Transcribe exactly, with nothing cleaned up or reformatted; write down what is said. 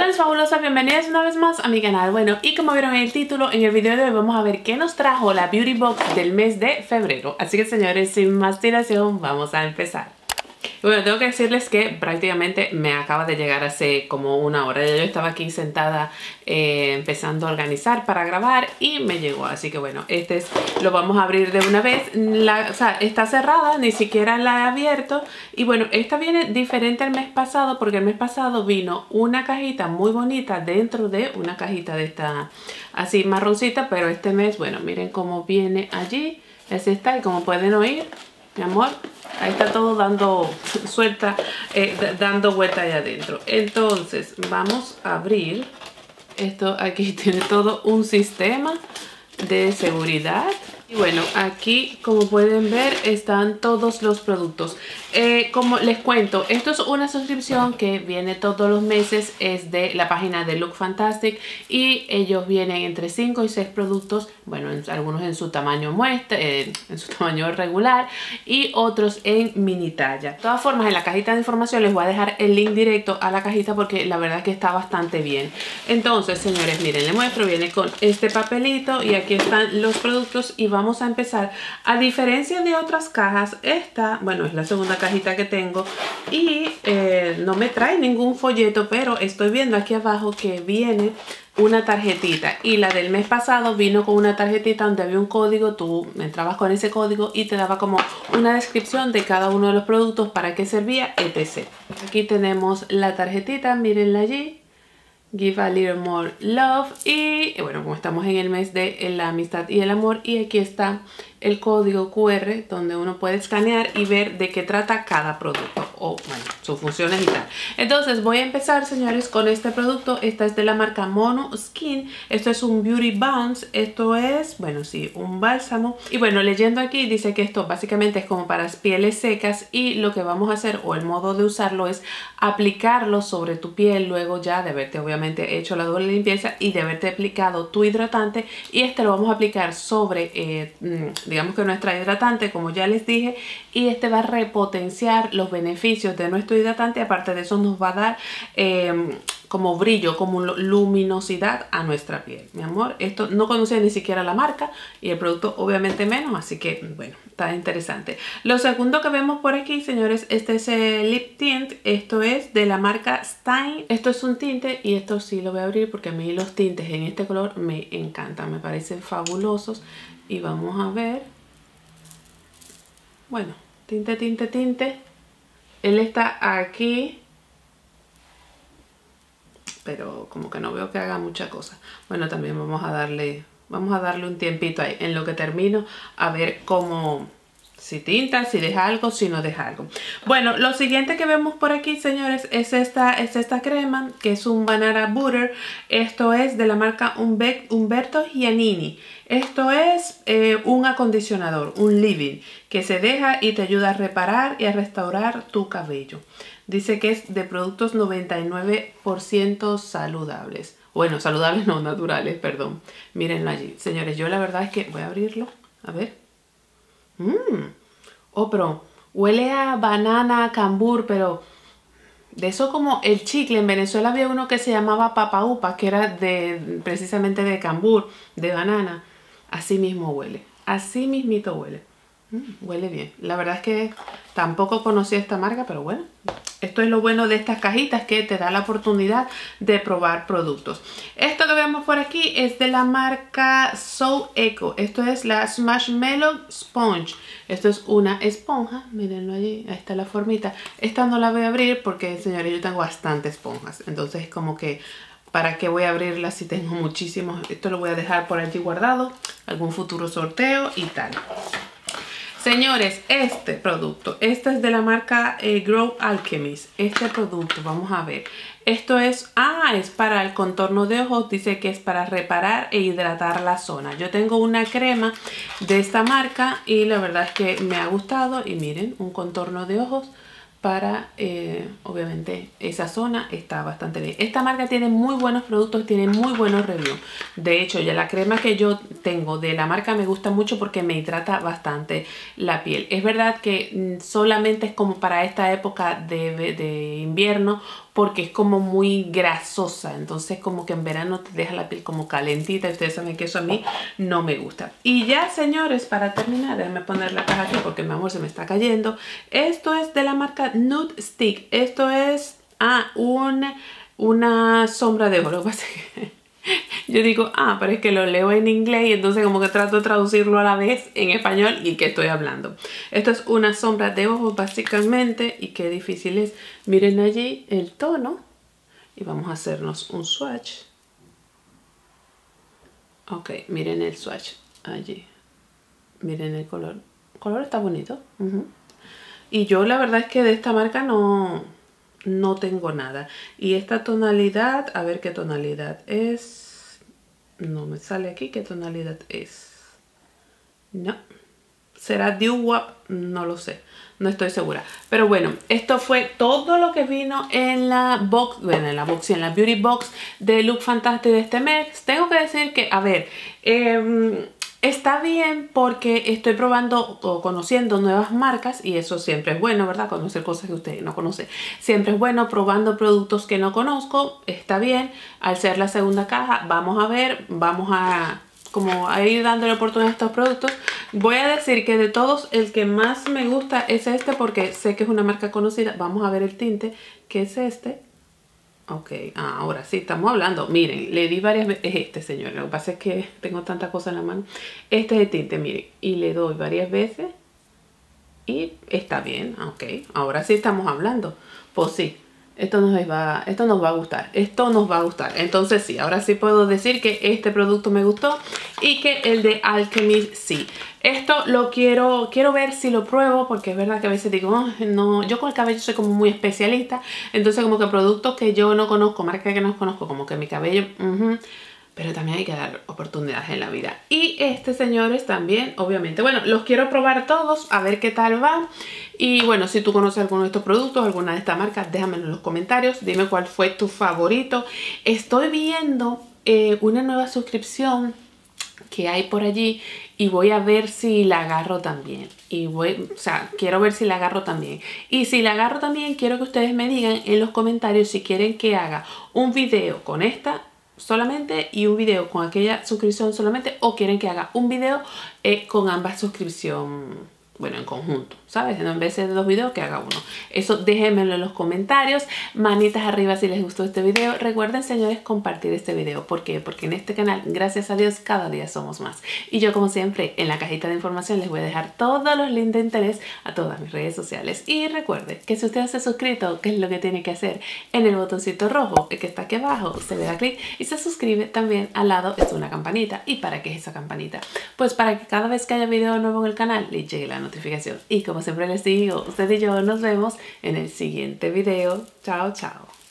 Hola mis fabulosas, bienvenidas una vez más a mi canal. Bueno, y como vieron en el título, en el video de hoy vamos a ver qué nos trajo la Beauty Box del mes de febrero. Así que señores, sin más dilación, vamos a empezar. Bueno, tengo que decirles que prácticamente me acaba de llegar hace como una hora. Ya yo estaba aquí sentada eh, empezando a organizar para grabar y me llegó. Así que bueno, este es, lo vamos a abrir de una vez. La, o sea, está cerrada, ni siquiera la he abierto. Y bueno, esta viene diferente al mes pasado porque el mes pasado vino una cajita muy bonita dentro de una cajita de esta así marroncita. Pero este mes, bueno, miren cómo viene allí. Es esta y como pueden oír, mi amor, ahí está todo dando suelta, eh, dando vuelta allá adentro. Entonces vamos a abrir esto. Aquí tiene todo un sistema de seguridad. Y bueno, aquí como pueden ver están todos los productos. Eh, como les cuento, esto es una suscripción que viene todos los meses. Es de la página de Look Fantastic y ellos vienen entre cinco y seis productos. Bueno, en, algunos en su tamaño muestra, eh, en su tamaño regular y otros en mini talla. De todas formas, en la cajita de información les voy a dejar el link directo a la cajita porque la verdad es que está bastante bien. Entonces, señores, miren, les muestro. Viene con este papelito y aquí están los productos y vamos a empezar. A diferencia de otras cajas, esta, bueno, es la segunda cajita que tengo y eh, no me trae ningún folleto, pero estoy viendo aquí abajo que viene una tarjetita y la del mes pasado vino con una tarjetita donde había un código. Tú entrabas con ese código y te daba como una descripción de cada uno de los productos, para qué servía, etcétera. Aquí tenemos la tarjetita, mírenla allí. Give a little more love. Y bueno, como estamos en el mes de la amistad y el amor, y aquí está el código cu erre donde uno puede escanear y ver de qué trata cada producto o bueno, sus funciones y tal. Entonces voy a empezar, señores, con este producto. Esta es de la marca Mono Skin. Esto es un Beauty Bounce. Esto es, bueno, sí, un bálsamo. Y bueno, leyendo aquí dice que esto básicamente es como para las pieles secas y lo que vamos a hacer, o el modo de usarlo, es aplicarlo sobre tu piel luego ya de haberte obviamente hecho la doble limpieza y de haberte aplicado tu hidratante. Y este lo vamos a aplicar sobre eh, digamos que nuestra hidratante, como ya les dije, y este va a repotenciar los beneficios de nuestro hidratante. Aparte de eso nos va a dar eh, como brillo, como luminosidad a nuestra piel. Mi amor, esto no conocía ni siquiera la marca y el producto obviamente menos, así que bueno, está interesante. Lo segundo que vemos por aquí, señores, este es el Lip Tint. Esto es de la marca Stein. Esto es un tinte y esto sí lo voy a abrir porque a mí los tintes en este color me encantan, me parecen fabulosos. Y vamos a ver, bueno, tinte, tinte, tinte. Él está aquí, pero como que no veo que haga mucha cosa. Bueno, también vamos a darle, vamos a darle un tiempito ahí en lo que termino, a ver cómo, si tinta, si deja algo, si no deja algo. Bueno, lo siguiente que vemos por aquí, señores, es esta, es esta crema, que es un Banana Butter. Esto es de la marca Umberto Giannini. Esto es eh, un acondicionador, un leave-in, que se deja y te ayuda a reparar y a restaurar tu cabello. Dice que es de productos noventa y nueve por ciento saludables. Bueno, saludables no, naturales, perdón. Mírenlo allí. Señores, yo la verdad es que voy a abrirlo. A ver. Mmm. Oh, pero huele a banana, cambur, pero de eso como el chicle. En Venezuela había uno que se llamaba Papa Upa, que era de precisamente de cambur, de banana. Así mismo huele. Así mismito huele. Mm, huele bien. La verdad es que tampoco conocía esta marca, pero bueno. Esto es lo bueno de estas cajitas, que te da la oportunidad de probar productos. Esto que vemos por aquí es de la marca So Eco. Esto es la Smashmallow Sponge. Esto es una esponja. Mírenlo allí. Ahí está la formita. Esta no la voy a abrir porque, señores, yo tengo bastantes esponjas. Entonces es como que, ¿para qué voy a abrirla si tengo muchísimos? Esto lo voy a dejar por allí guardado. Algún futuro sorteo y tal. Señores, este producto, este es de la marca eh, Grow Alchemist. Este producto, vamos a ver. Esto es, ah, es para el contorno de ojos. Dice que es para reparar e hidratar la zona. Yo tengo una crema de esta marca y la verdad es que me ha gustado. Y miren, un contorno de ojos para, eh, obviamente, esa zona está bastante bien. Esta marca tiene muy buenos productos, tiene muy buenos reviews. De hecho, ya la crema que yo tengo de la marca me gusta mucho porque me hidrata bastante la piel. Es verdad que solamente es como para esta época de, de invierno porque es como muy grasosa, entonces como que en verano te deja la piel como calentita y ustedes saben que eso a mí no me gusta. Y ya, señores, para terminar, déjenme poner la caja aquí porque mi amor se me está cayendo. Esto es de la marca Nude Stick. Esto es ah, una, una sombra de ojos. Lo que pasa es que yo digo, ah, pero es que lo leo en inglés y entonces como que trato de traducirlo a la vez en español y que estoy hablando. Esto es una sombra de ojos básicamente y qué difícil es. Miren allí el tono y vamos a hacernos un swatch. Ok, miren el swatch allí. Miren el color. El color está bonito. Uh-huh. Y yo la verdad es que de esta marca no... no tengo nada. Y esta tonalidad, a ver qué tonalidad es. No me sale aquí qué tonalidad es. No. ¿Será Dew Wap? No lo sé. No estoy segura. Pero bueno, esto fue todo lo que vino en la box, bueno, en la box y en la beauty box de Look Fantastic de este mes. Tengo que decir que, a ver, eh, está bien porque estoy probando o conociendo nuevas marcas y eso siempre es bueno, ¿verdad? Conocer cosas que ustedes no conocen. Siempre es bueno probando productos que no conozco. Está bien. Al ser la segunda caja, vamos a ver, vamos a... como a ir dándole oportunidad a estos productos. Voy a decir que de todos el que más me gusta es este porque sé que es una marca conocida. Vamos a ver el tinte, que es este. Ok, ah, ahora sí estamos hablando. Miren, le di varias veces, es este, señor. Lo que pasa es que tengo tantas cosas en la mano. Este es el tinte, miren, y le doy varias veces y está bien. Ok, ahora sí estamos hablando. Pues sí. Esto nos va, esto nos va a gustar, esto nos va a gustar. Entonces sí, ahora sí puedo decir que este producto me gustó y que el de Alchemist sí. Esto lo quiero, quiero ver si lo pruebo porque es verdad que a veces digo, oh, no, yo con el cabello soy como muy especialista. Entonces como que productos que yo no conozco, marcas que no conozco, como que mi cabello... Uh-huh, pero también hay que dar oportunidades en la vida. Y este, señores, también, obviamente, bueno, los quiero probar todos, a ver qué tal va. Y bueno, si tú conoces alguno de estos productos, alguna de estas marcas, déjamelo en los comentarios. Dime cuál fue tu favorito. Estoy viendo eh, una nueva suscripción que hay por allí y voy a ver si la agarro también. Y voy, o sea, quiero ver si la agarro también. Y si la agarro también, quiero que ustedes me digan en los comentarios si quieren que haga un video con esta solamente y un video con aquella suscripción solamente, o quieren que haga un video eh, con ambas suscripciones, bueno, en conjunto, ¿sabes? En vez de dos videos, que haga uno. Eso déjenmelo en los comentarios. Manitas arriba si les gustó este video. Recuerden, señores, compartir este video. ¿Por qué? Porque en este canal, gracias a Dios, cada día somos más. Y yo, como siempre, en la cajita de información les voy a dejar todos los links de interés a todas mis redes sociales. Y recuerde que si usted no se ha suscrito, ¿qué es lo que tiene que hacer? En el botoncito rojo, el que está aquí abajo, se le da clic y se suscribe. También al lado es una campanita. ¿Y para qué es esa campanita? Pues para que cada vez que haya video nuevo en el canal, le llegue la notificación. Y como siempre les digo, usted y yo nos vemos en el siguiente video. Chao, chao.